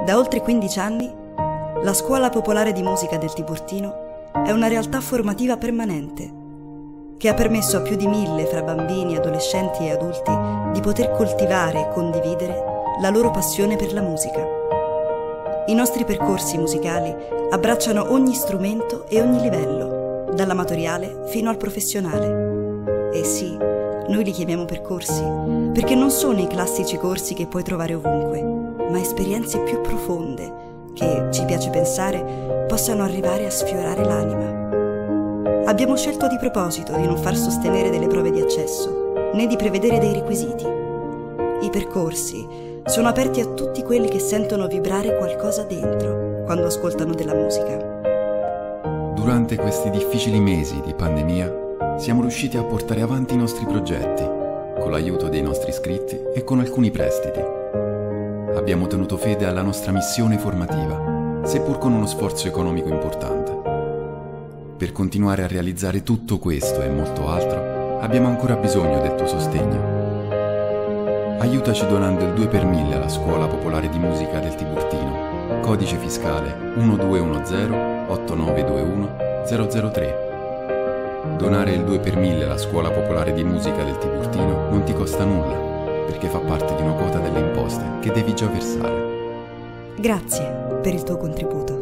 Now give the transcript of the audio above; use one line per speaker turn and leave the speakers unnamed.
Da oltre 15 anni, la Scuola Popolare di Musica del Tiburtino è una realtà formativa permanente che ha permesso a più di 1000 fra bambini, adolescenti e adulti di poter coltivare e condividere la loro passione per la musica. I nostri percorsi musicali abbracciano ogni strumento e ogni livello, dall'amatoriale fino al professionale. E sì, noi li chiamiamo percorsi perché non sono i classici corsi che puoi trovare ovunque, ma esperienze più profonde che, ci piace pensare, possano arrivare a sfiorare l'anima. Abbiamo scelto di proposito di non far sostenere delle prove di accesso, né di prevedere dei requisiti. I percorsi sono aperti a tutti quelli che sentono vibrare qualcosa dentro quando ascoltano della musica.
Durante questi difficili mesi di pandemia siamo riusciti a portare avanti i nostri progetti, con l'aiuto dei nostri iscritti e con alcuni prestiti. Abbiamo tenuto fede alla nostra missione formativa, seppur con uno sforzo economico importante. Per continuare a realizzare tutto questo e molto altro, abbiamo ancora bisogno del tuo sostegno. Aiutaci donando il 2 per 1000 alla Scuola Popolare di Musica del Tiburtino, codice fiscale 1210-8921-003. Donare il 2 per 1000 alla Scuola Popolare di Musica del Tiburtino non ti costa nulla, perché fa parte di una quota delle imposte che devi già versare.
Grazie per il tuo contributo.